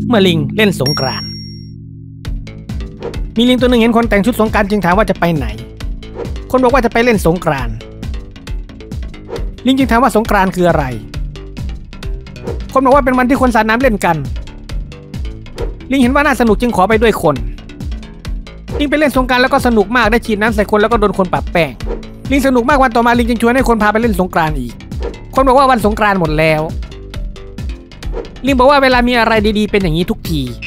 เมื่อลิงเล่นสงกรานต์มีลิงตัวหนึ่งเห็นคนแต่งชุดสงกรานต์จึงถามว่าจะไปไหนคนบอกว่าจะไปเล่นสงกรานต์ลิงจึงถามว่าสงกรานต์คืออะไรคนบอกว่าเป็นวันที่คนสาดน้ำเล่นกันลิงเห็นว่าน่าสนุกจึงขอไปด้วยคนลิงไปเล่นสงกรานต์แล้วก็สนุกมากได้ฉีดน้ำใส่คนแล้วก็โดนคนปะแป้งลิงสนุกมากวันต่อมาลิงจึงชวนให้คนพาไปเล่นสงกรานต์อีกคนบอกว่าวันสงกรานต์หมดแล้วลิงบอกว่าเวลามีอะไรดีๆเป็นอย่างนี้ทุกที